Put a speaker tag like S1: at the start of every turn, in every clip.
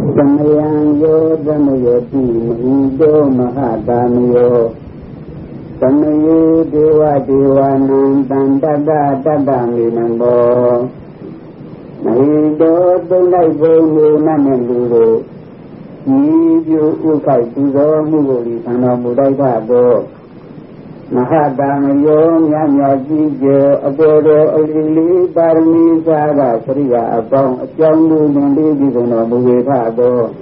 S1: Samayan yo dhamayati mahido mahadamiyo Samaye dewa dewanam tantata tataminambo Mahido tunai bonu nanenduro Nibyo ukai tuzo mugoli tano mudai tabo Mahadamiyo nyanya jijo abodo alili parmi sada sriya abang Ajangu nindi jigono muge tabo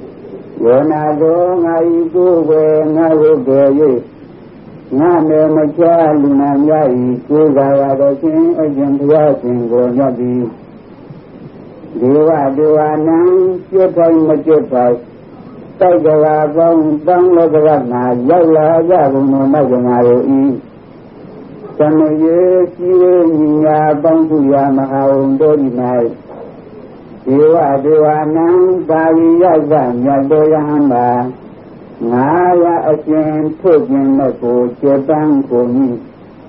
S1: Yonado ngai kuwe ngaruge ye Ngane macha lunamyai kugaya dosin ajantuwa singo nyabi Dewa dewa nang cepai macepai Tay jawa bang bang lo jawana yaula jaguno majangaro I Samaye siwe niya bang tuya mahaung dori nai Dewa dewa nang bawi yaza nyado yahamba Ngaya asin pukin nako cebang kumi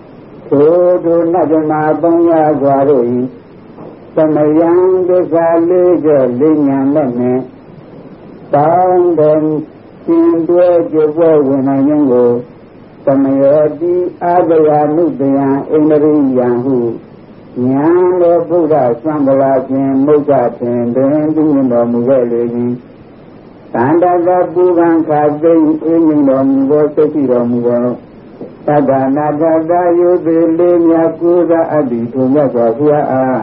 S1: Todo najama bang ya gwaro I Samayang desa leja lenyang lene Taong dan sindua jebwa wenayanggo Samayadi agaya nudaya enari yanghu Nyang le Buddha sambala jen moja ten den dingin muga legi Tanda da bukan kadeng ingin muga sesi muga Tada naga da yudhe lenyakuda adi tunya kwasya a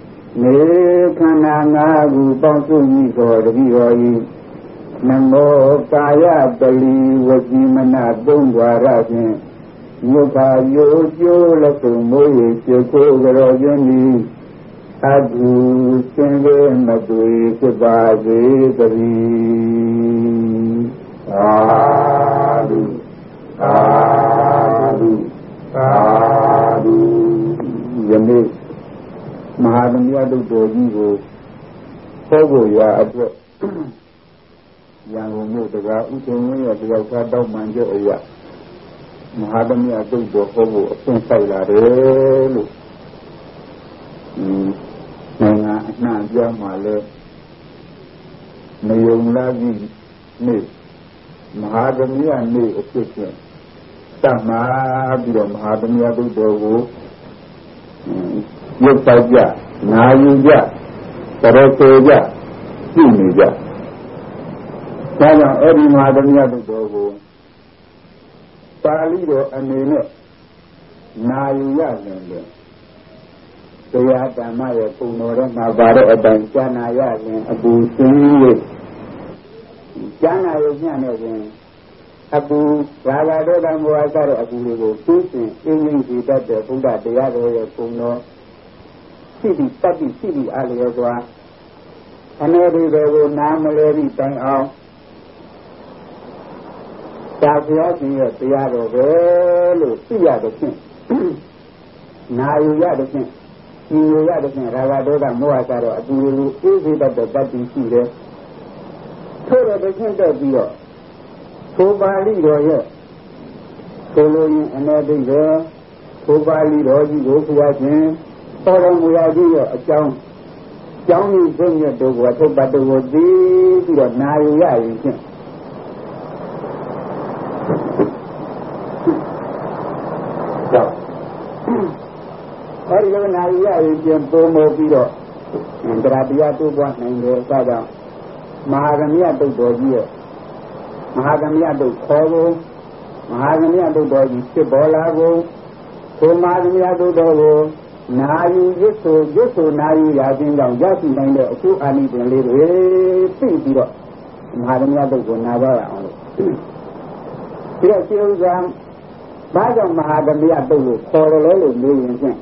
S1: Nekana ngagu bangsu niko riyoyi Namo kaya bali wajimana dungwara sin Yuka yojo lato moye cheko garojani Adu senge madwe sebaze dari Adu Adu Adu Yamil Mahadamiya Doji ko Kogo ya atwa Yang umur daga utungnya daga kadau manja ya Mahadamiya Doji Kogo Sensai lare lu Na jamale Mayung lagi ni Mahadamiya ni okey Sama bila Mahadamiya Doji Yuk saja, nayu ja, terasa ja, ini ja. Kalau eri madamnya tu dogo, pali do anene, nayu ja nende. Saya sama ya punore mabare abanca naya ne abu sini. Jangan ayunya ne. Abu raga do dan buasar abu lego, tusin ingin kita terpuda dia do puno. Sidi tadi sidi aliyazwa aneri bewo namaleri tang ao Tafiya siya tiya do belo siya do kin Nayu ya do kin Iyo ya do kin raga do da moa saro aduru isi da tadi sire Toro do kin do biyo Tobali do ye Tolo yin aneri do Tobali do ji do kuwa kin Orang muda juga jauh ni punya dua tu pada wadi tidak naik ya ini. Hari itu naik ya ini yang promo tidak. Antara dia tu buat naik saja. Mahagamiya tu doji. Mahagamiya tu kau. Mahagamiya tu doji sebola go. Mahagamiya tu doji. Nayu yeso nayu yakin jang jasi nang de aku ani pun le pi pi ro Mahadamiya tu ko na ba ya ang Tidak siu jang ba jang Mahadamiya tu lo kho lo me yin chen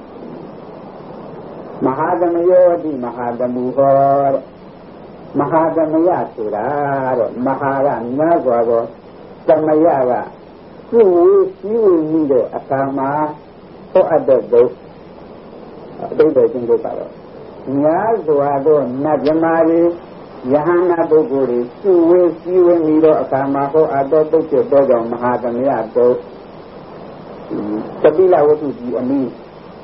S1: Mahadamiya di Mahadamu ho Mahadamiya tu ra ro Mahadamiya ko go Samaya ga ku siu ni de akama ko ada do Đây là chúng tôi bảo nhớ rồi đó nát jamari yahana do gori suwe ni do akama ko ado do che do jong Mahadamiya do kabila watu ji ani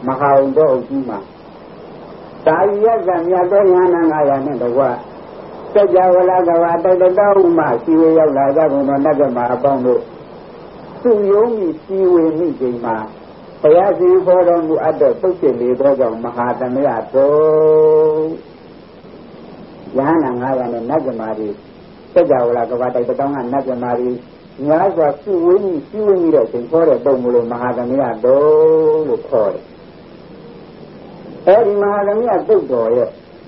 S1: mahaondo ojima taiya zamya do yana ngaya ne do wa Sajawala Gavata the Dauma, she will have another ma upon it. So you see with me, Jima. Payasi for them to other socially, brother Mahatmaya. So Yana and Nagamari. Sajawala Gavata the Dong and Nagamari. Yaza suing it for a Domu Mahatmaya. Do call it. Every Mahatmaya do it.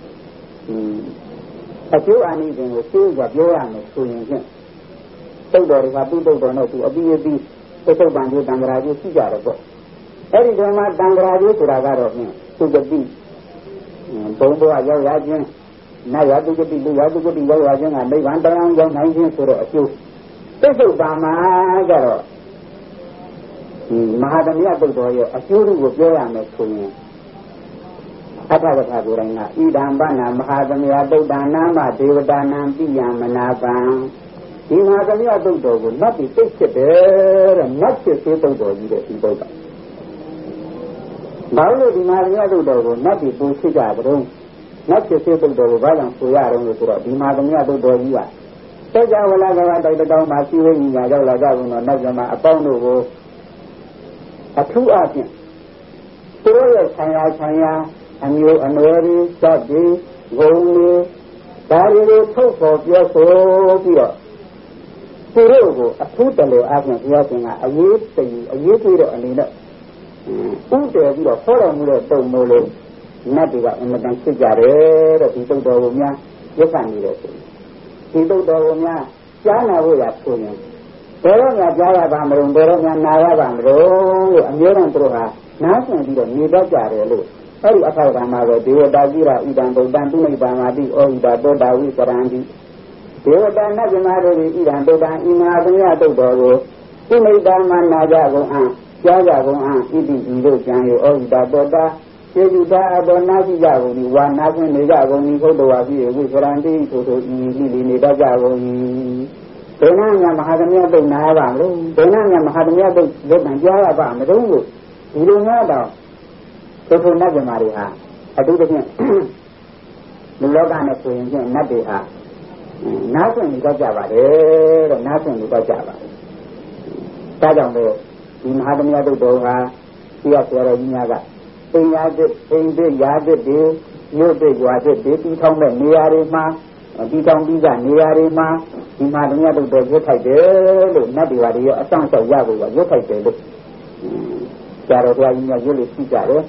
S1: A few anything with things of your army doing him. So there is a people don't know to a BAB, so Bandu Dangraji Sijarabo. Every time I Dangraji to Ragaro to the beach. Bombo Ayajin, Nayadu to be Yadu to be Yajin, and they went around young 19 to a few. This is Bama Garo. Mahadamia Bulgoya, a few with your army doing. Atavuranga, Idambana, Mahadamia Dodana, Devadana, Piyamanava. Mahadamia Dodo would not be fixed there and not just people go either in Boga. Baulu di Maria Dodo would not be Bushigaro, not just people go violent to Yaron, the Mahadamia Dodo. Sajawala, the Doma, Siwing, Yagola, Nazama, upon a true artist. Story Chaya. And you are very sadly, only Barry told for your soul here. Purogo, a totally asking a year to a year to the Anina. Uter, you are following the Tomolo, Nadia, and the Dansigare, the people of Romia, you can be the people of Romia, Jana will have to you. Veronia Jaya Bamro, Veronia Naya Bamro, and Yoran nothing to the Nida. Every Apagama, they were Dagira, Idan, Dantuni Bamadi, or Ida Doda, Wikarandi. They were done as a matter of Idan, Doda, Imagina Dodo, who made Daman Najago, Jago, Idi, Janyo, or Ida Doda, Jesuda, Adonazi Jago, one Nasan Jago, Nicodoa, Wikarandi, to Lili Dajago. Benanga Mahadamia do Nava, Benanga Mahadamia do Jaya Bamado, you don't know. So to Nagamariha, I do the thing. The Logana to him, Nabiha. Nothing is a Java, nothing is a Java. Tajambo, in Hadamia do Doha, Siakara Yaga. Saying the Yadid, you big was it, Bitti Tom and Niarima, and Bitom Biza Niarima, in Hadamia do Doha, Nabi, a song of Yago, you take it. Jarroya, you see Jarro.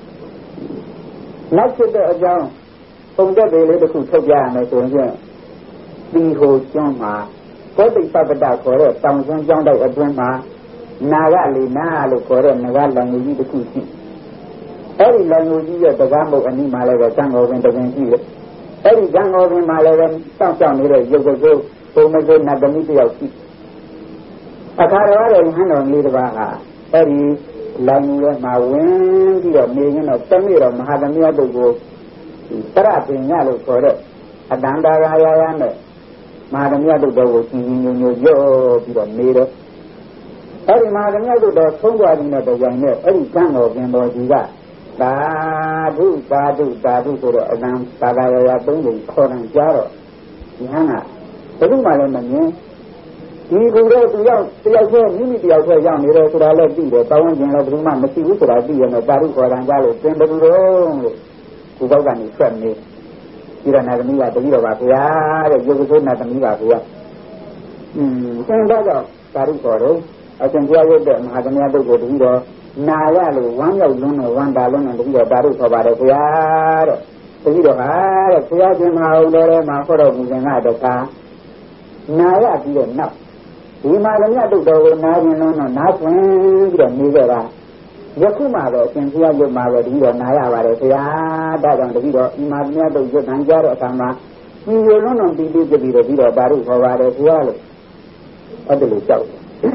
S1: Not to the John, from the day little Tobia, the whole Joma, for the Sabada for it, Thousand John like a Joma, Nagali, Nalu for it, Nagala, and you the Kusi. Every language of the Gambo and Himalaya, Jango and the Ventura. Every Jango and Himalaya, some sound here, you go go, so much not the media of sheep. A Carara and Hanon Lidabaha, every language, my wind, your million of Samir of Mahadamia to go. Paratin Yalu for it. Adanda Rayana, Mahadamia to go, you your mirror. Every Mahadamia to the Tonga in the young, every Jango and Bojiga. Badu, to the Adam, Sagaya, Bundy, Koran Jaro. Yana, the Lumalan. He go to young, unity of the young, to the left, the Pawan of the man, the Sivu, and the Baru for Angalo, send the room. Who was on his friend. You don't have me at the Vivavia, you will not have me at the same brother, Baru for I can go with them, I can never go to Hiro. Nayalu, one of Luno, one Dalon, and the Hiro Baru for Baravia. The Hiro had a Fiatim, how there are my photo in the car. Naya, dear, no. Imagine to go with Nayan, not when you neither. Yakuma, can hear your mother, Naya, that on the video, imagine to get Nanjara Sama. You will not be the video Baru for Varavia. Utterly so.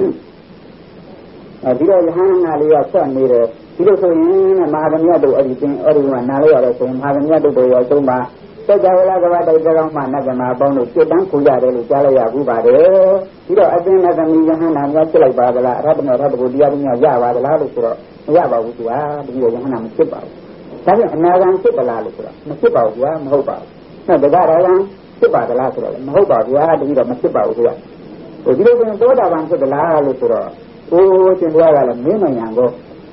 S1: A video hang Alia son neither. He was in a Mahamia do everything, everyone, Nalia, the same Mahamia do Yasuma. So I like around my Nagama bonus, sit down Kuya, Jalaya, Bubare. You know, I think that I'm Yahan, not like Babala, Rabina, Rabudia, Yava, the Ladusura, Yava, which you are, the Yahanam Sipa. That's another Sipa Ladusura, Sipa, Yam Hopa. No, the guy around, ဖြစ်ပါသလားဆိုတော့မဟုတ်ပါဗျာတတိတော့မဖြစ်ပါဘူးခင်ဗျဒီလိုဆိုရင်သောတာပန်ဖြစ်သလားလို့ဆိုတော့ရှင်ဘုရားကလည်းမင်းမယံကို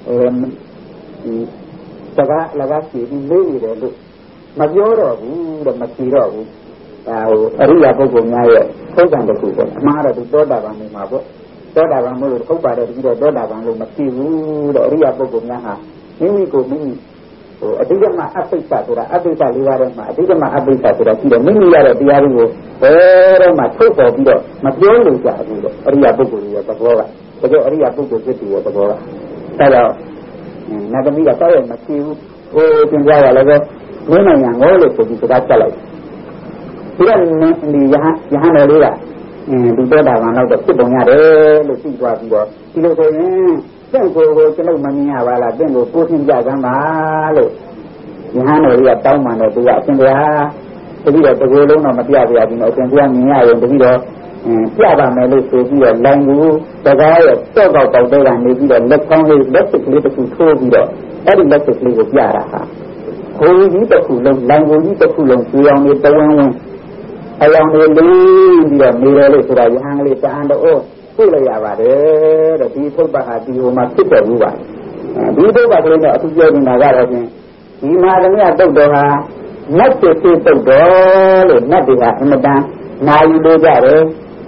S1: စကားလကားစီပြီးမေးနေတယ်လို့မပြောတော့ဘူးတဲ့မဖြေတော့ဘူးအရိယာပုဂ္ဂိုလ်များရဲ့ထုံးစံတစ်ခုပေါ့အမှားတော့သူသောတာပန်နေမှာပေါ့သောတာပန်မို့လို့ဟုတ်ပါတယ်ဒီတော့သောတာပန်လို့မဖြေဘူးတဲ့အရိယာပုဂ္ဂိုလ်များဟာမိမိကိုမိမိအတိကမအပိစ္ဆဆိုတာအပိစ္ဆလေးပါးထဲမှာအတိကမအပိစ္ဆဆိုတာရှိတယ်မိမိရတဲ့တရားတွေကိုဘယ်တော့မှထုတ်ပေါ်ပြီးတော့မပြောလို့ကြဘူးလို့အရိယာပုဂ္ဂိုလ်ရဲ့သဘောကတကယ်အရိယာပုဂ္ဂိုလ်ဖြစ်တဲ့သဘောကဒါကြောင့်နတ်သမီးကတောက်ရမဖြေဘူးသင်ကြားရလည်းပဲမင်းနိုင်ငံကိုလို့ဆိုပြီးစကားချက်လိုက်ဒီကနေ့ယဟန်တော်လေးကဒီသောတာပန်တော့ဖြစ်ပုံရတယ်လို့သိသွားပြီးတော့ဒီလိုဆိုရင်တင့်ကိုကျွန်တော်မမြင်ရပါလားတင့်ကိုကိုးရှင်းကြစမ်းပါလို့ယဟန်တော်လေးကတောင်းပန်တော့သူကအရှင်ဘုရားတတိတော့တကူလုံးတော့မပြပြဘူးနော်အရှင်ဘုရားမြင်ရရင်တတိတော့ပြပါမယ်လို့ဆိုပြီးတော့လိုင်ကူတကားရဲ့တော့ပေါက်တဲ့ကနေပြီးတော့လက်ကောင်းလေးလက်စစ်ကလေးတစ်ခုထိုးပြီးတော့အဲ့ဒီလက်စစ်ကလေးကိုပြတာဟာဘုံကြီးတစ်ခုလုံးလိုင်ကူကြီးတစ်ခုလုံးကျွေးအောင်လေးတဝန်းဝန်းအယောင်လေးလေးပြီးတော့နေတယ်လို့ဆိုတာယဟန်ကလေးတန်တော့တွေ့လိုက်ရပါတယ်တဲ့ဒီထုတ်ပါဟာဒီဟိုမှာဖြစ်တယ်ဘူးပါဒီထုတ်ပါကလေးတော့အထူးပြောနေတာကတော့ဖြင့်ဒီမှာသမီးတုတ်တော်ဟာနတ်ဖြစ်တုတ်တော်လို့နတ်တွေကအင်မတန်နာယူလို့ကြတယ်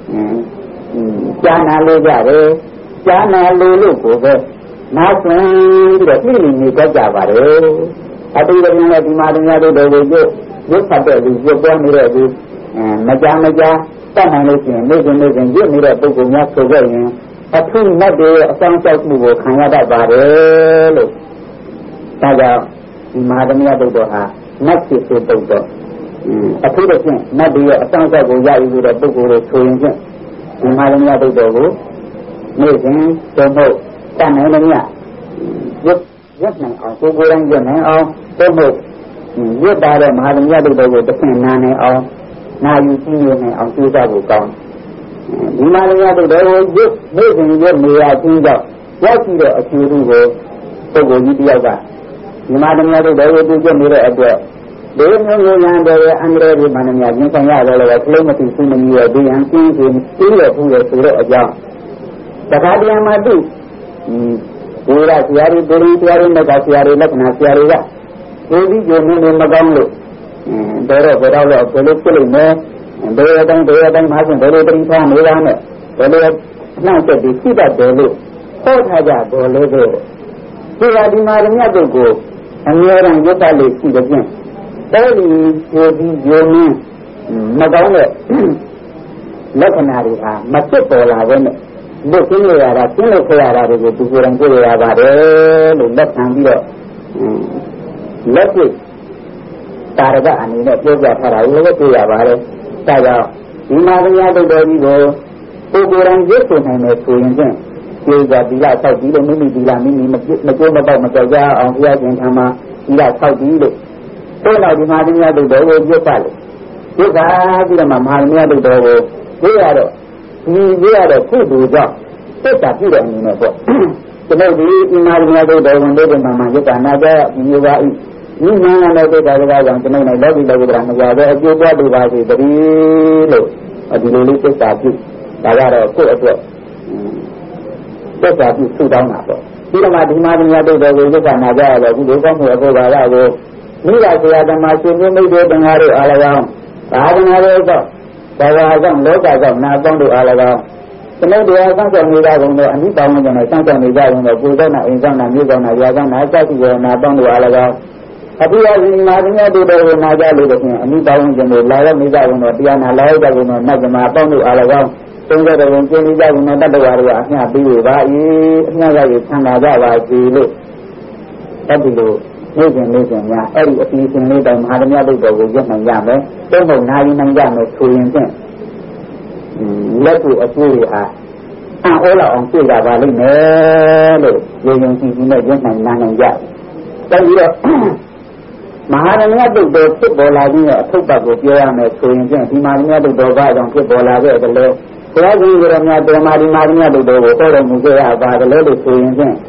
S1: ကြားနာလို့ကြတယ်ကြားနာလို့ကိုပဲနားဆွင်ပြီးတော့ပြည်နေကြကြပါတယ်အတူတူနဲ့ဒီမှာသမီးတို့တော်ကိုရုပ်ဖတ်တဲ့လူရုပ်ပေါ်နေတဲ့လူမကြတတ်နိုင်လို့ရှိရင်နေ့စဉ်ရွတ်နေတဲ့ပုဂ္ဂိုလ်များဆိုခဲ့ရင်အထူးနတ်တွေအဆောင်ကြောက်မှုကိုခံရတတ်ပါတယ်လို့ဒါကြောင့်ဒီမဟာသမယတုတ်တော်ဟာနတ်ဖြစ်တုတ်တော်အထူးသဖြင့်နတ်တွေရဲ့အဆောင်ကြောက်ကိုရယူတဲ့ပုဂ္ဂိုလ်တွေဆိုရင်ဖြင့်ဒီမဟာသမယတုတ်တော်ကိုနေ့စဉ်သုံးဖို့တတ်နိုင်လို့ရွတ်နိုင်အောင်ကိုယ်ကိုယ်တိုင်ရွတ်နိုင်အောင်သုံးဖို့ရွတ်တာတဲ့မဟာသမယတုတ်တော်ကိုတစ်ဆင့်နားနိုင်အောင်နာယူကြည့်နေအောင်ကြိုးစားဖို့ကောင်းဒီမှာလည်းရတဲ့တော်ကိုရုပ်နေ့စဉ်ရုပ်နေရခြင်းကြောင့်ရောက်ကြည့်တဲ့အကျိုးကိုပုဂ္ဂိုလ်ကြီးတယောက်ကဒီမှာလည်းရတဲ့တော်ကိုပြုတ်နေတဲ့အတွက်ဒီမျိုးဉာဏ်တွေအန္တရာယ်ဒီမှာလည်းရင်ဆိုင်ရတယ်လည်းခလုံးမသိသိမမြည်ရဒီယံကျင်းပြီးပြီးရဖို့ရဆိုတဲ့အကြောင်းတခါတည်းမှာသူဒီရဆရာတွေဒိဋ္ဌိဆရာတွေနဲ့ကဆရာတွေလက္ခဏာဆရာတွေကကိုယ်ဒီကိုယ်နဲ့မကောင်းလို့တော်တော့ဘယ်တော့လဲဘယ်လိုဖြစ်လိမ့်မယ်ဘယ်တိုင်းမှာရှင်ဘယ်လိုတတိထားနေတာနဲ့ဘယ်လိုနှောင့်တက်ပြီးစိတ်တယ်လို့ဟောထားကြတော်လေးပဲဒီကဒီမှာမြတ်ပုဂ္ဂိုလ်အမြဲတမ်းရွတ်တတ်လို့ရှိတဲ့ဖြင့်အဲဒီကိုဒီယုံနဲ့မကောင်းတဲ့လက္ခဏာတွေဟာမဖြစ်ပေါ်လာဘဲနဲ့လို့ကျင်းရတာကျင်းလို့ခရတာတွေကိုသူကိုယ်တိုင်တွေ့ရပါတယ်လို့လက်ခံပြီးတော့လက်တွေ့တာရကအနေနဲ့ပြောပြထားတာကိုလည်းတွေ့ရပါတယ်။ဒါကြောင့်ဒီမှာတရားတုတ်တော်ကြီးကိုကိုယ်ကိုယ်တိုင်ရွတ်ဆိုနိုင်မယ်ဆိုရင်ဖြင့်ကျေကြဒီလာဆောက်ပြီးလို့မိမိဒီလာမိမိမကြိုးမပေါက်မကြောက်ကြအောင်ဘုရားရှင်ထံမှာဒီလာဆောက်ပြီးလို့ဆိုတော့ဒီမှာတရားတုတ်တော်ကိုရွတ်ပါလေ။ရွတ်ပါပြီးတော့မှမဟာတရားတုတ်တော်ကိုရွတ်ရတော့ကုသိုလ်ကြောင့်သက်တာပြည့်တဲ့အနေနဲ့ပေါ့။ကျွန်တော်ဒီမှာတရားတုတ်တော်ကိုလေးပုံမှန်ရွတ်တာနာကြဒီမျိုးပါဤဒီမှန်တဲ့တဲ့တရားကြောင့်ကျွန်တော်လည်းလောကီလောကဓာတ်မရပဲအကျိုးပွားလို့ပါစေတည်းလို့ဒီလိုလေးသစ္စာပြုဒါကတော့ကိုယ့်အတွက်သစ္စာပြုထူတောင်းတာပေါ့ဒီမှာဒီမှာတရားတို့တော်ကိုသစ္စာနာကြရတော့ဒီလိုကောင်းမှုအဖို့ပါလားကိုမိဘဆရာသမားရှင်မျိုးမိတ်တွေတန်ဃာတို့အား၎င်းသာသနာတော်တော့ဘာဝကြောင့်လောကကြောင့်နာပေါင်းတို့အား၎င်းကျွန်တော်တရားဆောင်ဆောင်နေကြကုန်တော့အနိပါဝင်ကျွန်တော်ဆောင်ဆောင်နေကြကုန်တော့ကိုယ်တော့နာအိမ်ဆောင်နာမြို့ဆောင်နာရာဆောင်နာစသဖြင့်နာပေါင်းတို့အား၎င်းအပိယဇိမာသင်္ဃတုတော်ကိုနာကြလို့ဖြင့်အနိပါဝင်ကျွန်တော်လာရောက်နေကြကုန်တော့တရားနာလာရောက်ကြကုန်တော့နတ်ဇမာပေါင်းတို့အား၎င်းသုံးကြတဲ့ဝင်ကျင်းနေကြကုန်တော့တတ္တဝါတွေအမျှပေးရပါ၏အမျှရည်ဆန္ဒကြပါစေလို့အဲ့ဒီလိုနေ့စဉ်များအဲ့ဒီအစီအစဉ်လေးတိုင်းမဟာဓမ္မတုတော်ကိုရွတ်နိုင်ရမယ်သုံးဖို့နာယူနိုင်ကြမယ်ဆိုရင်ဖြင့်လက်ကိုအကျိုးတွေဟာအဟောလောက်အောင်ပြကြပါလိမ့်မယ်လို့ယုံကြည်ပြီးနဲ့ရွတ်နိုင်နိုင်ကြတယ်ပြီးတော့မဟာဓမ္မတုတော်ဖြစ်ပေါ်လာခြင်းရဲ့အထုပ်ပတ်ကိုပြောရမယ်ဆိုရင်ဖြင့်ဒီမဟာဓမ္မတုတော်ဘာကြောင့်ဖြစ်ပေါ်လာခဲ့တယ်လဲဘုရားကြီးကလည်းများတော်မာဒီမဟာဓမ္မတုတော်ကိုဟောတော်မူခဲ့ရပါတယ်လို့ဆိုရင်ဖြင့်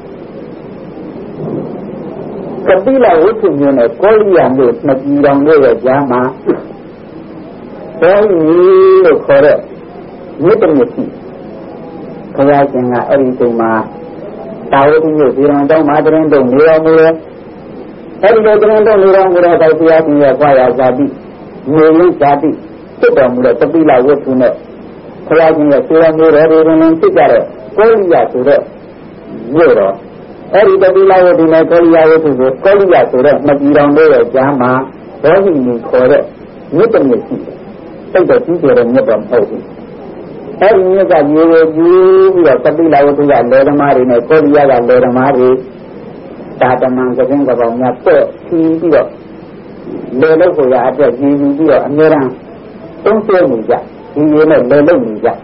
S1: ကပိလဝိသုမျိုးနဲ့ကောလိယမျိုးနှစ်ပြည်တော်တို့ရဲ့ကြားမှာဘောဟိလို့ခေါ်တဲ့မြစ်တမြစ်ရှိဘုရားရှင်ကအဲ့ဒီချိန်မှာတာဝတိမြို့ဒီရန်တောင်းမှာတရင်တုံနေတော်မူတယ်အဲ့ဒီလိုတရင်တုံနေတော်မူတဲ့အခါဘုရားရှင်ရဲ့ခွာရဇာတိနေရင်းဇာတိဖြစ်တော်မူတဲ့တပိလဝတ္ထုနဲ့ဘုရားရှင်ရဲ့ဆေးရမျိုးတော်တွေတွင်ဖြစ်ကြတဲ့ကောလိယဆိုတဲ့မြို့တော်အဲ့ဒီတပိလဝတ္ထုနဲ့ကောလိယဝတ္ထုကိုကောလိယဆိုတဲ့မကြီးတော်တို့ရဲ့ကြားမှာဘောဟိလို့ခေါ်တဲ့မြစ်တမြစ်ရှိတယ်စိတ်တော်ကြီးကျယ်တဲ့မြစ်တော်မဟုတ်ဘူးအဲ့ဒီမြစ်ကရေကိုယူပြီးတော့တပိလဝတ္ထုကလေဓမားတွေနဲ့ကောလိယကလေဓမားတွေတာတမန်ကင်းကပောင်များတဲ့ဖြီးပြီးတော့လေလုတ်ကိုရအတွက်ရည်ယူပြီးတော့အများအားသုံးဆွဲနေကြဒီရေနဲ့လေလုတ်နေကြ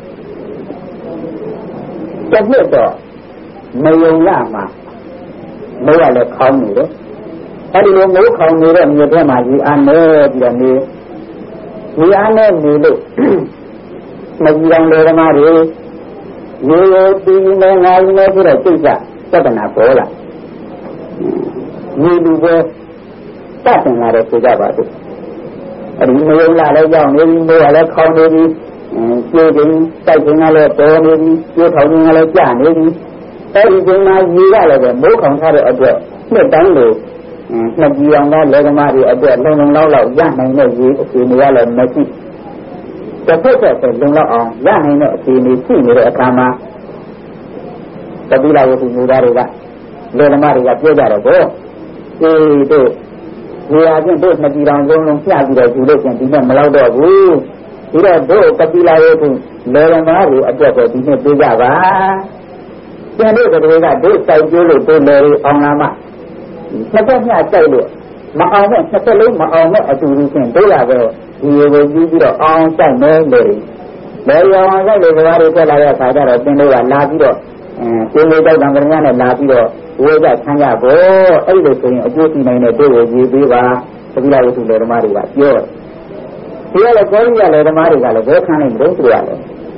S1: တစ်နှစ်တော့မယုံရမှာမိုးကလည်းခေါင်းနေတယ်အဲ့ဒီလိုမိုးခေါင်းနေတဲ့မြစ်ထဲမှာရေအားနေပြီးတော့ရေအားနဲ့နေလို့မကြီးတော်လေဓမားတွေရေကိုတီးနေငါးနေပြီးတော့စိတ်ကသဒ္ဒနာပေါ်လာမြေလူပဲတတ်တင်လာတယ်ဆိုကြပါစို့အဲ့ဒီမယုံလာလဲကြောင်းနေပြီးမိုးကလည်းခေါင်းနေပြီးကျိုးတင်တိုက်တင်ကလည်းပေါ်နေပြီးကျိုးထောင်တင်ကလည်းကျနေပြီးအဲ့ဒီချိန်မှာရေကလည်းပဲမိုးခေါင်ထားတဲ့အတွက်နှစ်တိုင်းလို့နှစ်ကြီးအောင်ကလေဓမားတွေအတွက်လုံလုံလောက်လောက်ရနိုင်တဲ့ရေအခြေအနေကလည်းမရှိတစ်ဖက်ဆက်လုံလောက်အောင်ရနိုင်တဲ့အခြေအနေရှိနေတဲ့အခါမှာတပိလဝတ္ထုမျိုးသားတွေကလေဓမားတွေကပြောကြတယ်ကောတို့ဒီအချင်းတို့နှစ်ကြီးအောင်လုံးလုံးပြပြီးတော့ယူလို့ရှင်ဒီနဲ့မလောက်တော့ဘူးဒီတော့တို့တပိလဝတ္ထုလေဓမားတွေအတွက်ပဲဒီနဲ့ပြေးကြပါကျန်တဲ့တွေကတို့စိုက်ကျိုးလို့တို့လေအောင်လာမှနှစ်သက်မျှစိုက်လို့မအောင်နဲ့နှစ်သက်လုံးမအောင်နဲ့အတူတူချင်းတို့လာပဲဒီရေကိုပြီးပြီးတော့အောင်စိုက်မယ်လေရောင်စိုက်လို့စကားတွေထွက်လာတဲ့အခါကျတော့သင်တို့ကလာပြီးတော့ကိုယ်လေးတောက်တံကရနဲ့လာပြီးတော့ဝေကြဆန်းကြဖို့အဲ့လိုဆိုရင်အကျိုးရှိနိုင်တဲ့တို့ကိုရေးပေးပါသတိလာဝတ္ထုလေဓမားတွေကပြောဒီကလည်းကောလိယလေဓမားတွေကလည်းဘယ်ခံနိုင်လို့ဆိုရတယ်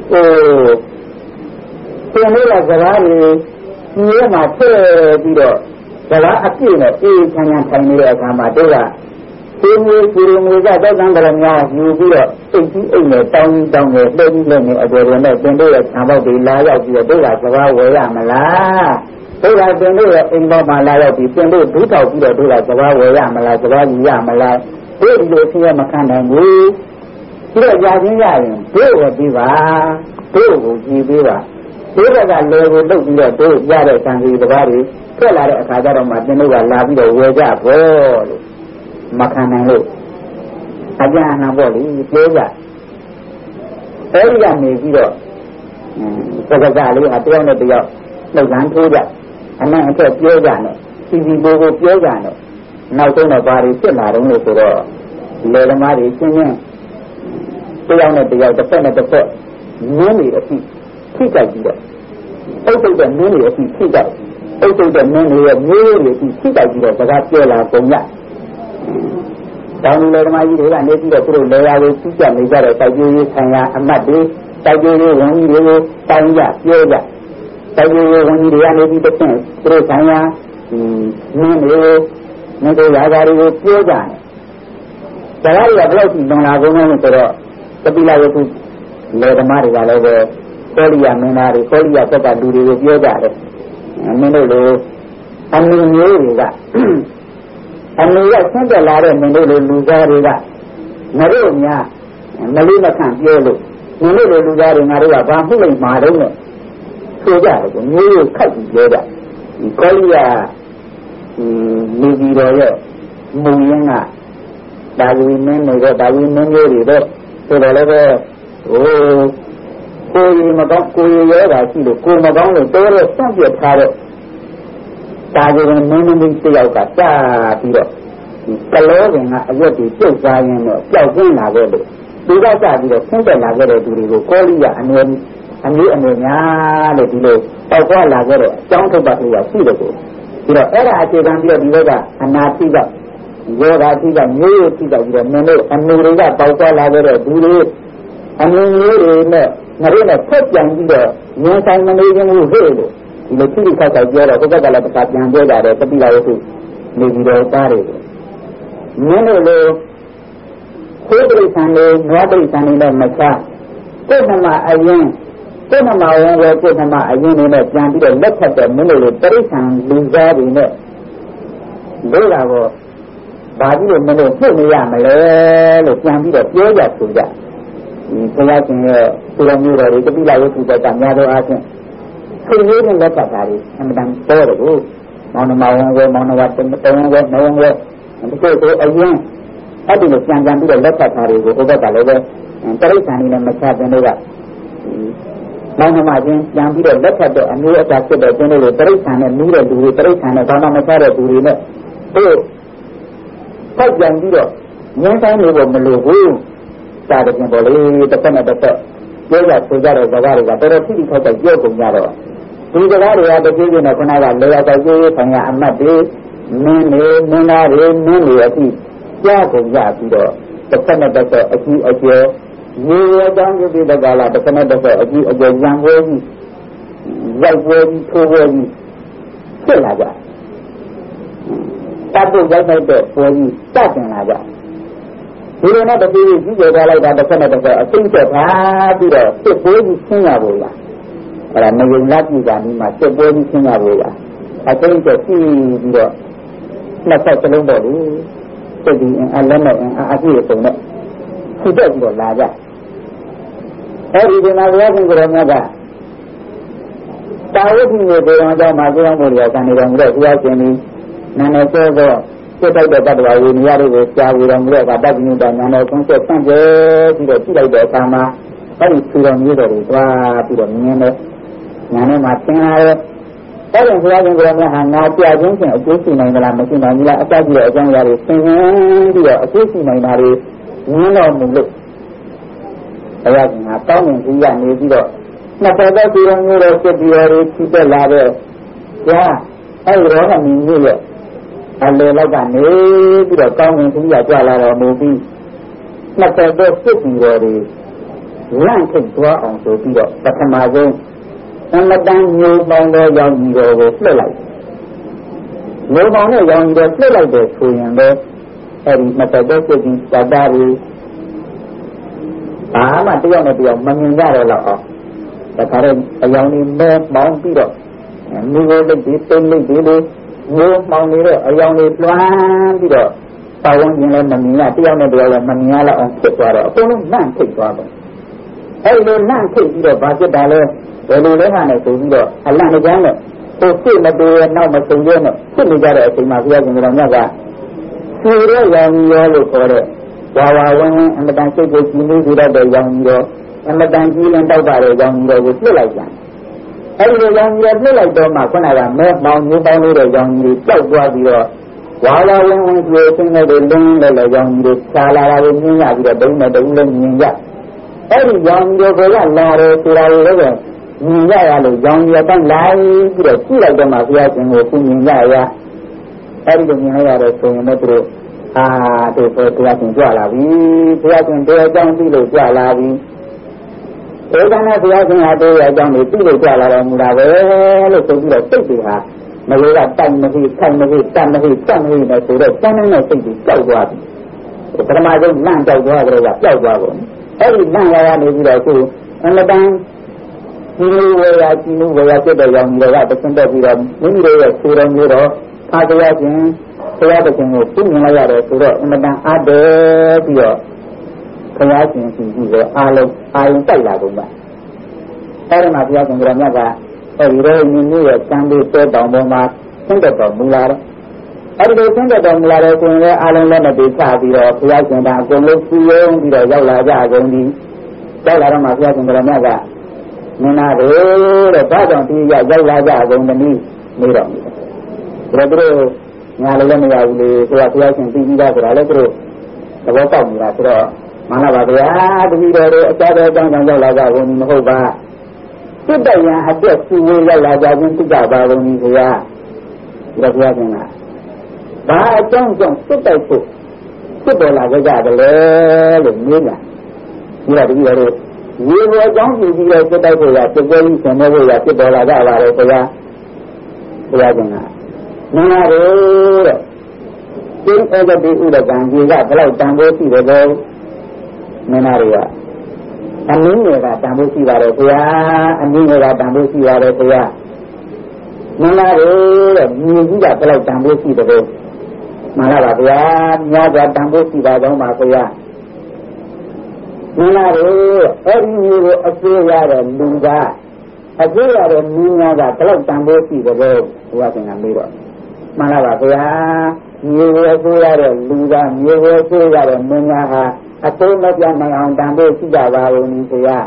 S1: သင်တို့ကစကားတွေဒီထဲမှာထည့်ပြီးတော့စကားအပြည့်နဲ့အေးချမ်းချမ်းထိုင်နေတဲ့အခါမှာတို့ကဒီမျိုးကတောက်တံကရများယူပြီးတော့စိတ်ကြီးအိမ်နဲ့တောင်းနဲ့လှည့်ပြီးလှည့်နေအပေါ်တွေနဲ့သင်တို့ရဲ့ခြံပေါက်တွေလာရောက်ပြီးတော့တို့ကစကားဝယ်ရမလားတို့ကသင်တို့ရဲ့အိမ်ပေါက်မှာလာရောက်ပြီးသင်တို့ဒုထောက်ပြီးတော့တို့ကစကားဝယ်ရမလားစကားယူရမလားတို့ဒီလိုဖြစ်ရမခံနိုင်ဘူးဒီတော့ကြာချင်းရရင်တို့ဝယ်ပြီးပါတို့ကိုကြည်ပေးပါတို့ကလေကိုလုတ်ပြီးတော့တို့ရတဲ့ဆံကြီးတစ်ပါးတွေထွက်လာတဲ့အခါကျတော့မှသင်တို့ကလာပြီးတော့ဝယ်ကြဖို့လို့မခံနိုင်လို့အကြံအနာပေါ့လေပြောကြအဲဒီကနေပြီးတော့စကားကလေးအတယောက်နဲ့တယောက်နှုတ်ခမ်းထိုးကြအနံ့အထက်ပြောကြနဲ့စီစီဘိုးကိုပြောကြနဲ့နောက်ဆုံးတော့ဘာတွေဖြစ်လာတော့လို့ဆိုတော့လေဓမားတွေချင်းချင်းတယောက်နဲ့တယောက်တစ်ဖက်နဲ့တစ်ဖက်နင်းနေအဖြစ်ထိကြိုက်ပြီးတော့အုပ်စုတဲ့နင်းနေအဖြစ်ထိကြိုက်အုပ်စုတဲ့နင်းနေရဲ့မျိုးတွေအဖြစ်ထိကြိုက်ပြီးတော့စကားပြောလာပုံရတောင်းလေဓမားကြီးတွေကနေပြီးတော့သူတို့လေယာကိုစီးကြနေကြတဲ့စိုက်ပျိုးရေးဆိုင်ရာအမတ်တွေစိုက်ပျိုးရေးဝန်ကြီးတွေကိုတောင်းကြပြောကြစိုက်ပျိုးရေးဝန်ကြီးတွေကနေပြီးတော့သူတို့ဆိုင်ရာနင်းတွေရာဇာတွေကိုပြောကြတယ်ဒါကဘယ်လောက်ထိလွန်လာကုန်လဲဆိုတော့တပိလဝတ္ထုလေဓမားတွေကလည်းပဲကောလိယမင်းသားတွေကောလိယသက်ကလူတွေကိုပြောကြတယ်မင်းတို့လိုအမှုမျိုးတွေကအမှုကဆင်းသက်လာတဲ့မင်းတို့လိုလူသားတွေကငါတို့များမလေးမခံပြောလို့မင်းတို့လိုလူသားတွေငါတို့ကဘာမှုလိုက်မှာတော့နဲ့ဆိုကြတယ်မျိုးရိုးခတ်ပြီးပြောကြဒီကောလိယလူကြီးတော်ရဲ့မူရင်းကဒါဝိမင်းတွေတော့ဒါဝိမင်းမျိုးတွေတော့ဆိုတော့လည်းပဲကိုယ်မကောင်းကိုယ်ရဲတာရှိလို့ကိုယ်မကောင်းလို့တိုးတော့စန့်ပြတ်ထားတဲ့ဒါကြရင်မင်းမင်းတယောက်ကကြာပြီးတော့ကလောပင်ကအရက်တွေပြုတ်သွားရင်းတော့ကြောက်ကျင်းလာခဲ့လို့ဒီကစပြီးတော့ဆင်းသက်လာခဲ့တဲ့သူတွေကိုကောလိယအနေများလို့ဒီလိုတောက်သွားလာခဲ့တဲ့အကြောင်းထုတ်ပါလို့ရှိတယ်ကိုပြီးတော့အဲ့ဒါအခြေခံပြီးတော့ဒီဘက်ကအနာတိကယောဂတိကမျိုးရိုးတိကပြီးတော့မင်းတို့အမှုတွေကတောက်သွားလာခဲ့တဲ့သူတွေအမှုမျိုးတွေနဲ့ငါတို့နဲ့ဖက်ပြန်ပြီးတော့ဉာဏ်ဆိုင်မနေခြင်းကိုဟဲ့လို့ဒီလိုတိတိကျကျပြောတော့ဘုရားကလည်းတစ်ခါပြန်ပြောကြတယ်တပိလာဝတ္ထုနေပြီးတော့သားတယ်မင်းတို့လိုကိုယ်ပြိဿံလေးနွားပြိဿံလေးနဲ့မချကိုယ်နမအရင်ကိုယ်နမဝင်ကိုကိုယ်နမအရင်နဲ့ပြန်ပြီးတော့လက်ထပ်တဲ့မင်းတို့လိုပြိဿံလူသားတွေနဲ့လို့လာတော့ဘာကြီးလို့မင်းတို့နှုတ်နေရမလဲလို့ပြန်ပြီးတော့ပြောကြဆိုကြဒီဘုရားရှင်ရဲ့သူတော်မျိုးတော်တွေတပိလာဝိသုတ္တများသောအားဖြင့်ခေလေးနဲ့လက်ထပ်တာတွေအမှန်တန်ပေါ်တယ်ကိုမောင်နှမဝင်ကိုမောင်နှမတုံးဝင်နှုံးဝင်ဒီကိုအရင်အဲ့ဒီလိုပြန်ပြီးတော့လက်ထပ်တာတွေကိုဥပဒကလည်းပဲပြိဿံနေနဲ့မချတဲ့တို့ကမောင်နှမချင်းပြန်ပြီးတော့လက်ထပ်တဲ့အမျိုးအစားဖြစ်တဲ့ကျင်းတို့တွေပြိဿံနဲ့မူးတဲ့လူတွေပြိဿံနဲ့ဘာမှမချတဲ့လူတွေနဲ့တို့ဖတ်ပြန်ပြီးတော့ငင်းဆိုင်နေဖို့မလိုဘူးစာတပြန်ပေါ်လေတစ်ဖက်နဲ့တစ်ဖက်ပြောရဆိုကြတဲ့စကားတွေကတော်တော်ထိထိခိုက်ခိုက်ပြောကုန်ကြတော့ဒီစကားတွေကတကြီးကြီးနဲ့ခဏကလေယာဉ်ကြီးဆိုင်ရာအမတ်တွေမင်းတွေမင်းသားတွေမင်းတွေအထိကြားကုန်ကြပြီးတော့တစ်ဖက်နဲ့တစ်ဖက်အကြီးအကျယ်ရေရတောင်းကြည့်တဲ့ကာလတစ်ဖက်နဲ့တစ်ဖက်အကြီးအကျယ်ရံပွဲကြီးရောက်ပွဲကြီးထိုးပွဲကြီးဖြစ်လာကြတပ်ဖို့ရိုက်တဲ့ပွဲကြီးတတ်တင်လာကြဒီလိုနဲ့တတိယကြီးကြထားလိုက်တာတစ်ဖက်နဲ့တစ်ဖက်အသိချက်ထားပြီးတော့စစ်ပွဲကြီးဆင်းရဖို့လားအဲ့ဒါမယုံလက်ကြည့်တာဒီမှာစစ်ပွဲကြီးဆင်းရဖို့လားအသိချက်ရှိပြီးတော့နှစ်ဖက်စလုံးပေါ့လေစိတ်ဒီအလည်းနဲ့အပြည့်အစုံနဲ့ခုတက်ပြီးတော့လာကြအဲ့ဒီမှာဘုရားရှင်ကိုယ်တော်မြတ်ကတာဝတိကိုပြောအောင်ကြောင်းမှာပြောင်းဖို့ရခံနေတော်မူတဲ့ဘုရားရှင်ကြီးနာနေစေသောစိတ်တိုက်တဲ့တတ္တဝါဝိနည်းတွေကိုကြားပြီးတော်မူတဲ့အခါတပ္ပိညတညာတော်ဆုံးချက်ဆန့်ကျဲပြီးတော့ကြည့်လိုက်တဲ့အခါမှာအဲ့ဒီသူတော်မျိုးတော်တွေတွားပြီးတော့မြင်တဲ့ညာနဲ့မှာသင်လာတဲ့အဲ့ဒီဘုရားရှင်ကိုယ်တော်မြတ်ဟာငါကြာချင်းချင်းအကျိုးရှိနိုင်မလားမရှိနိုင်ဘူးလားအစကြီးတဲ့အကြောင်းအရာတွေသင်ပြီးတော့အကျိုးရှိနိုင်တာတွေမြင်တော်မူလို့ဘုရားရှင်ကတောင်းရင်ကြီးရနေပြီးတော့နှစ်ဖက်သောသူတော်မျိုးတော်ဖြစ်ပြီးတော့ဖြည့်တက်လာတဲ့ကြာအဲ့ဒီတော့ကမြင်ရရဲ့အလေလောက်ကနေပြီးတော့ကောင်းဝင်ကြီးရကြလာတော်မူပြီးနှစ်ဖက်သောဖြစ်ပြီးတော့လန့်ထိတ်သွားအောင်ဆိုပြီးတော့ပထမဆုံးအမတန်ညိုပေါင်းသောရောင်ကြီးတော်ကိုလှည့်လိုက်ညိုပေါင်းတဲ့ရောင်ကြီးတော်လှည့်လိုက်တဲ့ဆိုရင်ပဲအဲ့ဒီနှစ်ဖက်သောဖြစ်ပြီးသတ္တရီဘာမှတယောက်နဲ့တယောက်မမြင်ကြတော့တော့ဒါကြတဲ့အယောင်လေးမဲပေါင်းပြီးတော့မိဘလိတ်ဒီသိလိတ်ဒီလိုမျိုးပေါင်းနေတဲ့အယောင်လေးလွှမ်းပြီးတော့ပါဝင်ခြင်းလည်းမမြင်ရတယောက်နဲ့တယောက်လည်းမမြင်ရတော့အောင်ဖြစ်သွားတော့အကုန်လုံးလန့်ထိတ်သွားတယ်အဲ့လိုလန့်ထိတ်ပြီးတော့ဘာဖြစ်တာလဲဘယ်လိုလဲမှလည်းဆိုပြီးတော့အလန့်အကျန်းနဲ့ကိုယ်စိတ်မတူရဲ့နောက်မဆုံးရဲ့နဲ့ဖြစ်နေကြတဲ့အချိန်မှာဘုရားရှင်တော်မြတ်ကစီရဲရောင်ရောလို့ခေါ်တဲ့ဝါဝါဝင်းဝင်းအမတန်စိတ်ကိုကြည်နူးကြတဲ့ရောင်ရောအမတန်ကြီးလင်းတောက်တဲ့ရောင်ရောကိုပြစ်လိုက်ကြအဲ့ဒီရောင်ရောပြစ်လိုက်တော့မှခုနကမဲပေါင်းညိုးပေါင်းလို့တဲ့ရောင်ကြီးကြောက်သွားပြီးတော့ဝါဝါဝင်းဝင်းပြေဆင်းနေတဲ့လင်းတဲ့ရောင်ကြီးခြာလာတာကိုမြင်ရပြီးတော့ဒုံနဲ့ဒုံလည်းမြင်ရအဲ့ဒီရောင်ရောကလာတယ်ဆိုတာကိုလည်းမြင်ရရလို့ရောင်ရတန်းလိုက်ပြီးတော့ကြည့်လိုက်တော့မှဘုရားရှင်ကိုသူမြင်ရရအဲ့ဒီလိုမြင်ရတဲ့ဆိုရင်လည်းသူတို့တို့ဘုရားရှင်ကြွလာပြီဘုရားရှင်တဲ့အကြောင်းသိလို့ကြွလာပြီဧကနာဘုရားရှင်ဟာတို့ရဲ့အကြောင်းကိုသိလို့ကြွလာတော်မူတာပဲလို့ဆိုပြီးတော့စိတ်တွေဟာမလို့ကတိုင်မရှိခိုင်မရှိတတ်မရှိစက်မရှိနဲ့ဆိုတော့စမ်းနေတဲ့စိတ်တွေကြောက်သွားပြီပထမဆုံးလန့်ကြောက်သွားကြတော့ကြောက်သွားကုန်အဲ့ဒီလန့်ရနေပြီးတော့အခုအမတန်ဒီလိုဝေယကြည်နူးဝေယဖြစ်တဲ့ရောင်ကြီးတွေကတဆင့်တက်ပြီးတော့မိမိတို့ရဲ့ဆူတော်မျိုးတော့ဖာတရားရှင်ဘုရားသခင်ကိုပြုမြင်လိုက်ရတယ်ဆိုတော့အမတန်အားတယ်ပြီးတော့ဘုရားရှင်ကြည့်ပြီးတော့အားလုံးအာရုံတိုက်လာကုန်ပါအဲ့ဒီမှာဘုရားရှင်ကမြတ်ကအဲ့ဒီတော့မိမိရဲ့စံလေးတဲတောင်ပေါ်မှာဆင်းသက်တော်မူလာတယ်အဲ့ဒီလိုဆင်းသက်တော်မူလာတဲ့ဆိုရင်လည်းအားလုံးလည်းမပြေချပြီးတော့ဘုရားရှင်ကအကုန်လုံးစီရင်ပြီးတော့ရောက်လာကြကုန်ပြီရောက်လာတော့မှဘုရားရှင်ကမြတ်ကမင်းသားတို့တဲ့ဘာကြောင့်ဒီရောက်လာကြကုန်သနည်းနေတော့ဒါတို့ညာလည်းမရဘူးလေဆိုတော့ဘုရားရှင်သိပြီးသားဆိုတာလည်းသူတို့သဘောပေါက်နေတာဆိုတော့မှန်ပါဗျာတပည့်တော်တို့အကြတဲ့အကြောင်းကြောင့်ရောက်လာကြကုန်မဟုတ်ပါစိတ်တရံအတွက်စီဝေးရောက်လာကြခြင်းသိကြပါကုန်ပြီခင်ဗျာဒါဘုရားရှင်ကဘာအကြောင်းကြောင့်စိတ်တိုက်ဖို့ဖြစ်ပေါ်လာကြတယ်လဲလို့မေးတာဒီတော့တပည့်တော်တို့ရေပေါ်အကြောင်းကြည့်ပြီးတော့စိတ်တိုက်ဖို့ရစိတ်ကြိုးဆင်နေဖို့ရဖြစ်ပေါ်လာကြပါလေခင်ဗျာဘုရားရှင်ကမင်းသားတို့တဲ့ကျင်းဧကတိဥဒကံကြီးကဘယ်လောက်တန်ဖိုးရှိတယ်ကော Menaria. Aminga Tambusi Varia, Aminga Tambusi Varia. Menaria, Muga Pala Tambusi the day. Malavia, Yaga Tambusi Varia. Menaria, every new Australia and Lunga. Australia and Muga Pala Tambusi the day, walking a mirror. Malavia, New Australia and Lunga, New Australia and Munaha. A told of young man on Dambo Sigava in India.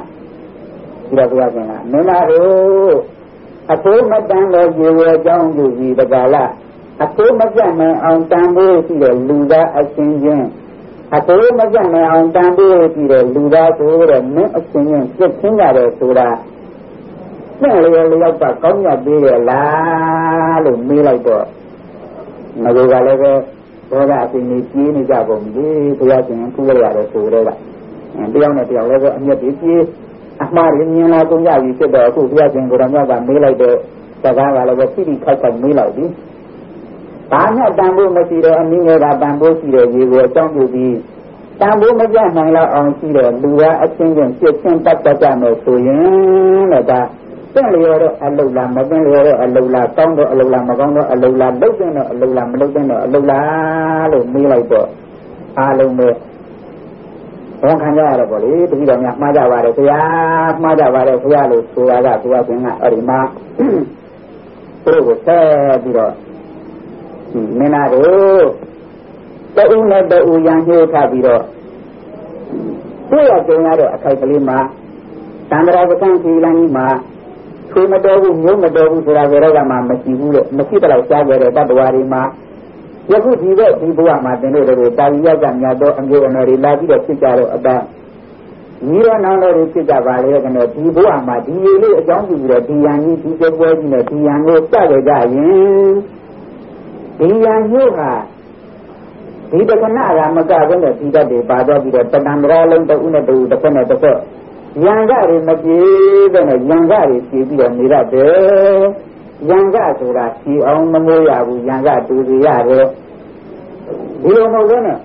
S1: Menaro. A told my Dambo, you were down to be the gala. A told my young man on Dambo, the Luda, a singing. A told my young man on Dambo, the Luda, to the men of singing, sitting at it to that. Merely of the Konya be a la, me like that. Nagoga. Ora in the Kini Jabum, the Yakin Puria to Reva. And beyond the level of your beauty, Ahmarian Lagunya, you said the two Yakin Guranga, Mila de Savara, the city cut of Mila. I have bamboo material and near that bamboo cedar, you were down to be bamboo Majamala on cedar, Lua, a change and ship sent back the Jamo to you. Alula, Magala, Alula, Tongo, Alula, Magongo, Alula, Lugano, Alula, Lugano, Alula, Milabo, Alume. One kind of body, to be the Majavare, Majavare, Fialu, Suaga, Suaga, Arima. So was said, Menado, the Una de Uyan Hill Tabiro. Who are going out of Kakalima? Sandra the Country Lanima. Madogu, new Madogu, Ravarama, Makita, Savere, Baduarima. Yaku, Dibuama, the Node, Daviagan, Yado, and Governor, Lavi, Picaro, about Nira Nano, Picavale, and Dibuama, Dilu, John, the Diani, the word in the Diano, Savage, Dianuha. Dida Canara, Magavan, the Dida de Bada, the Tanamra, the Unadu, the Penata. Yangari Maji, then a Yangari, she be a Mirade, Yanga to that, she owned Mamoya, Yanga to the Yare. You don't know when.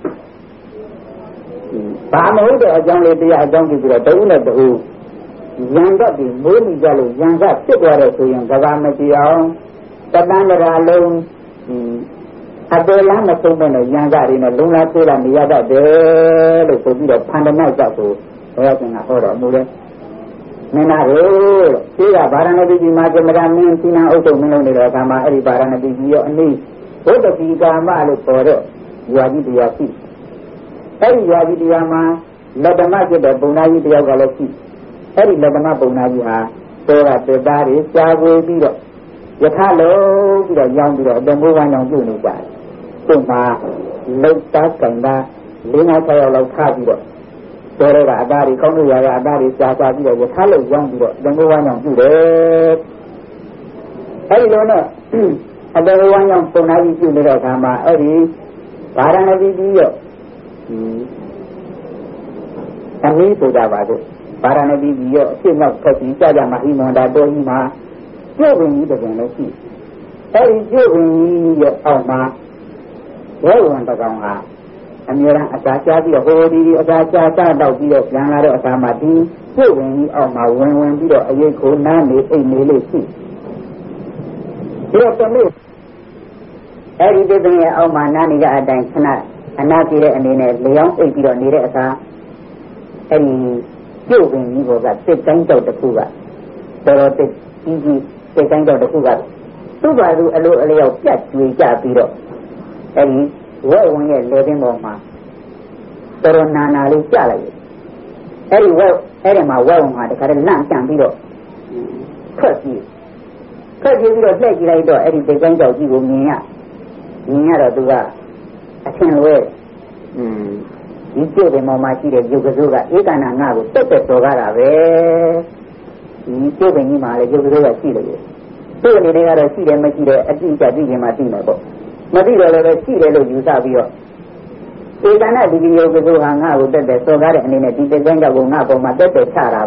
S1: Pamo, a young lady, I don't give you a donut who Yanga be moving jello, Yanga, Sigara to Yanga Maji, the Bandara alone. At the land of so many Yanga in a Luna Tula, the other day, to be the Pandana. Working a horror, Mule. Menaro, Sira, Baranabi, Majamaran, Tina, Auto Minora, Gama, Eri Baranabi, and me. What the Gama look for it? Yagidiaki. Eri Yagidiama, Ladama, the Bonayi, the Galaxy. Eri Ladama Bonayi, so that the body is Yahweh Biro. Yatalo, the young Biro, the Movan on Unica. Suma, Lota Kanda, Lina Tayo Kabiro. Torera Adari, Konuya Adari, Sasa, the Halo young, the one on you. Hey, Lona, and the one young Ponayi, Kama, Eri, Paranabi, and me to Davado, Paranabi, King of Poti, Jaja Mahima, Dohima, Jovin, the Venesi. Eri Jovin, your Alma, well, one the Ganga. And you're a Sacha, a holy, a Sacha, about the Yanara Samadi, so when you are my one video, a year cold, 9 a million. Here's the list. Every day, all my nanny got a dance, and not get it, and in a Leon, if you don't need it, any children, you will get 6 times of the Kuga. So it's easy, 6 times of the Kuga. Subaru, a little cat, we got beat up. Any well, when you're living on my Nana Lucala. Very well, my well, my lamp can be up. Curse you. Curse you, your leg later, every day, you will mean up. Near do that. I can't wait. You give them on my seat, you could do that. You cannot know, take the Sogara. You give them my you do that. So they are a seat and make it a teacher, digging my team. Madrid, see the use of you. So then I begin to go hang out with the Sogar and in a Diga will not go my dead Tara.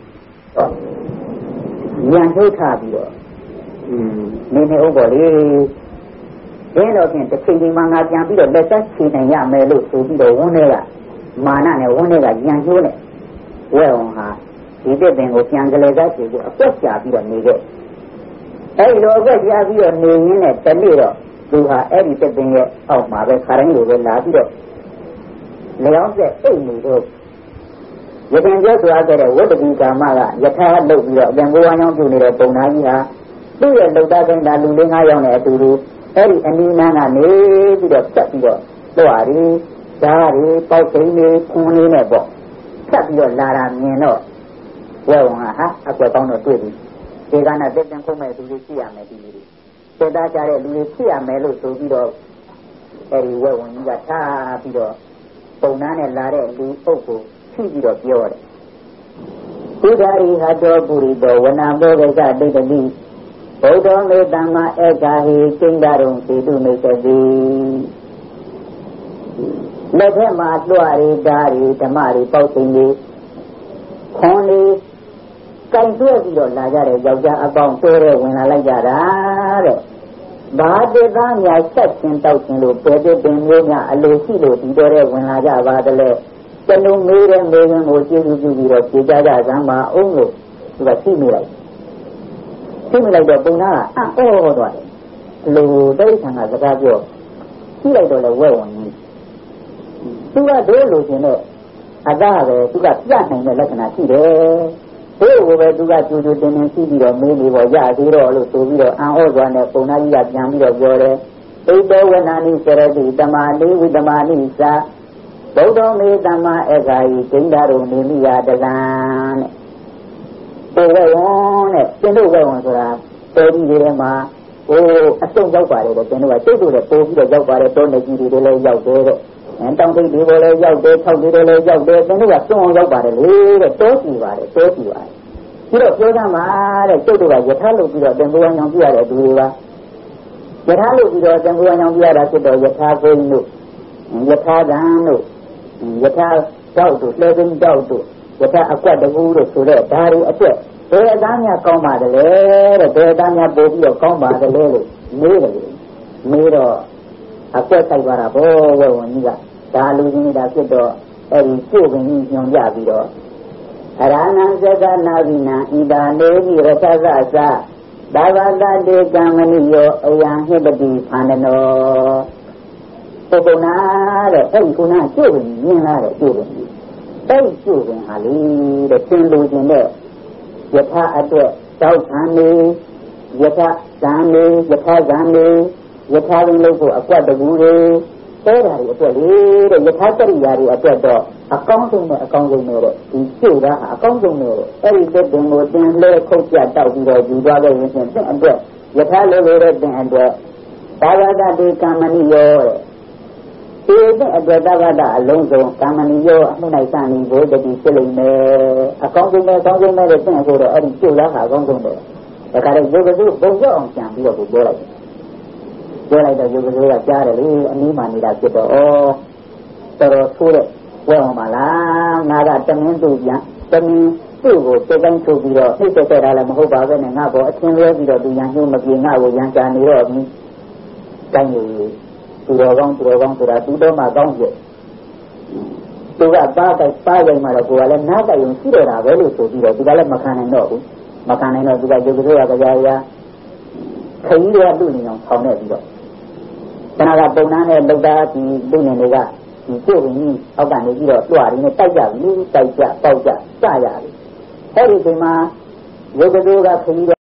S1: Young Hotabio. Many over then of him, the king Manga can be the better king and young may look to be the one era.
S2: mana ne wone ga yan chiu ne we on ha di te pin ko pyan kale ka chi ko akwet cha pi do ne ke ai lo akwet cha pi do ne yin ne tani doသူဟာအဲ့ဒီတက်ပင်ရဲ့အောက်မှာပဲခါတိုင်းလိုပဲလာပြီးတော့လျောင်းဆက်အိတ်နေတော့ယခင်ပြောဆိုရခဲ့တဲ့ဝတ္တတိကာမကယထာလုတ်ပြီးတော့ပြန်ကိုးဝမ်းကြောင်းပြုနေတဲ့ပုံသားကြီးဟာသူ့ရဲ့လုတ်သားတိုင်းဒါလူလေး9ယောက်နဲ့အတူတူအဲ့ဒီအနီးနားကနေပြီးတော့ဖြတ်ပြီးတော့လွှာရီဓာရီပေါက်စိမ်းလေးခွန်းလေးနဲ့ပေါ့ဖြတ်ပြီးတော့လာတာမြင်တော့ဝဲဝန်ဟာအကွက်ကောင်းတော့တွေ့ပြီဒီကနေ့တက်ပင်ခုံးမဲ့သူလေးရှိရမယ်ဒီလိုစေတာကြတဲ့လူတွေဖြစ်ရမယ်လို့ဆိုပြီးတော့အဲဒီဝဲဝင်ကြီးကထားပြီးတော့ပုံနာနဲ့လာတဲ့လူအုပ်ကိုဖြည့်ပြီးတော့ပြောတယ်ဘုရားဤဟာတော်ပုရိသောဝနာဘောဂကဒိဋ္ဌိဘုဒ္ဓမေတ္တမဧကဟိကျင့်ကြရုံစေတုမိတ်တိလက်ထက်မှာတွားရီဓာရီဓမ္မရီပေါက်သိင်ကြီးခွန်လေးကင်တွဲပြီးတော့လာကြတဲ့ယောက်ျားအပေါင်းတိုးရဲဝင်လာလိုက်ကြတာတဲ့ဘာတေသားများချက်ချင်းတောက်ချင်းလို့ပဲတဲ့ပင်မျိုးများအလိုရှိလို့ဒီတော့ရဲဝင်လာကြပါတလဲကျွန်တော်မေးတဲ့မေးခွန်းကိုကျေးဇူးပြုပြီးတော့ပြေကြကြစမ်းပါအောင်လို့သူကသိမိလိုက်တော့ပုံနာကအံ့ဩသွားတယ်အလိုတိဋ္ဌာန်ကစကားပြောကြည့်လိုက်တော့လည်းဝဲဝင်ကြီးသူကဒိုးလို့ရှင်တော့အသားပဲသူကပြနိုင်တဲ့လက္ခဏာရှိတယ်ဘိုးကိုပဲသူကကြိုကြိုတင်တင်ရှိပြီးတော့မေးနေပေါ်ရသေးတော့လို့ဆိုပြီးတော့အံ့ဩသွားတဲ့ပုံနာကြီးကပြန်ပြီးတော့ပြောတယ်ဣတောဝနာနိစရတိတမလေးဝိတမနိသာဘုဒ္ဓမေတ္တမဧကဟိဒိဋ္ဌရုံနေမိယတလံတဲ့ဝဲဝန်တဲ့သင်တို့ဝဲဝန်ဆိုတာတော်ကြီးတွေမှာအစုံရောက်ပါတယ်တဲ့သင်တို့ကစိတ်တို့လည်းပို့ပြီးတော့ရောက်ပါတယ်တောနေကြီးတွေလည်းရောက်တယ်တဲ့တောင်ထိပ်တွေလည်းရောက်တယ်၆တွေလည်းရောက်တယ်သင်တို့ကစွန့်အောင်ရောက်ပါတယ်လေတဲ့တောစီပါတယ်ပြီးတော့ပြောကြမှာတဲ့စိတ်တို့ကယထာလို့ပြီးတော့သင်္ဘောဝံကြောင့်ပြရတဲ့သူတွေကယထာလို့ပြီးတော့သင်္ဘောဝံကြောင့်ပြရတာဖြစ်တော့ယထာဘိန်းတို့ယထာကံတို့ယထာတောက်တို့လဲသိန်းတောက်တို့ယထာအကွက်တကူတို့ဆိုတဲ့ဒါတွေအတွက်ဘယ်အသားများကောင်းပါတယ်လဲတဲ့ဘယ်အသားများပို့ပြီးတော့ကောင်းပါတယ်လဲလို့မေးတော့အကွက်ဆိုင်သွားတာဘောဝဲဝန်ကြီးကဒါလူကြီးဒါဖြစ်တော့အဲ့ဒီကျုပ်ကကြီးညွန်ကြပြီးတော့အရဏံသက္ကနာဝိနံဣဒာနေဟိရသသသသာဝတတေကံမဏိယောအယံဟိပတိဖန္နနောပုဂ္ဂနာတဲ့အဲ့ဒီကုနာကျုပ်ကကြီးမြင်လာတဲ့ကျုပ်ကကြီးအဲ့ဒီကျုပ်ကဟာလေတဲ့သင်လူချင်းတဲ့ယထာအတွက်တောက်ဆံနေယထာဇံနေယထာဇံနေယထာရင်းလို့ကိုအကွက်တကူတွေအဲ့ဒါတွေအတွက်လေတဲ့ယထာတရိယာတွေအတွက်တော့အကောင်းဆုံးနဲ့တဲ့ဒီကျုပ်တာအကောင်းဆုံးနဲ့အဲ့ဒီတက်တင်ကိုတင်လဲခုတ်ပြတောက်ပြီးတော့ယူသွားခဲ့ရင်ဖြင့်အတွက်ယထာလိုလိုတဲ့တင်အတွက်သာဝတတေကမ္မဏိယောတဲ့ဒီတဲ့အတွက်သာဝတအလုံးစုံကမ္မဏိယောအမှု၌စံနေဘုဒ္ဓတိဖြစ်လိမ့်မယ်အကောင်းဆုံးနဲ့တဲ့တင်ဆိုတော့အဲ့ဒီကျုပ်တာအကောင်းဆုံးတဲ့ဒါကြတဲ့ယောဂစုဘုံရောက်အောင်ကြံပြီးတော့ပြောလိုက်တော့ယောဂစုကကြားတယ်လေအနည်းမှနေတာဖြစ်တော့တော်တော်ဆိုးတဲ့ဝဲအောင်ပါလားငါကတမင်းသူပြန်တမင်းသူ့ကိုစိတ်တိုင်းထုတ်ပြီးတော့နှိမ့်ဆက်တာလည်းမဟုတ်ပါပဲနဲ့ငါဘောအချင်းလဲပြီးတော့သူရန်ညှိုးမပြေငါကိုရန်ချနေတော့ဘူးတိုင်းနေသူတော်ကောင်းဆိုတာသူတော်မှကောင်းရဲ့သူကပါရိုင်မှာတော့ကိုယ်ကလည်းနားတိုင်ုံရှိတော့တာပဲလို့ဆိုပြီးတော့သူကလည်းမခံနိုင်တော့ဘူးသူကရုပ်ကလေးကကြာခရီးတွေကလူနေအောင်ဆောင်နေပြီးတော့ခဏကပုံနှမ်းနဲ့လောက်သားဒီလူနေတွေကဒီကျုပ်ကကြီးအောက်ကနေပြီးတော့တွားရင်းနဲ့တိုက်ကြပြီပေါက်ကြစရတယ်အဲ့ဒီချိန်မှာရုပ်ကလေးကခရီး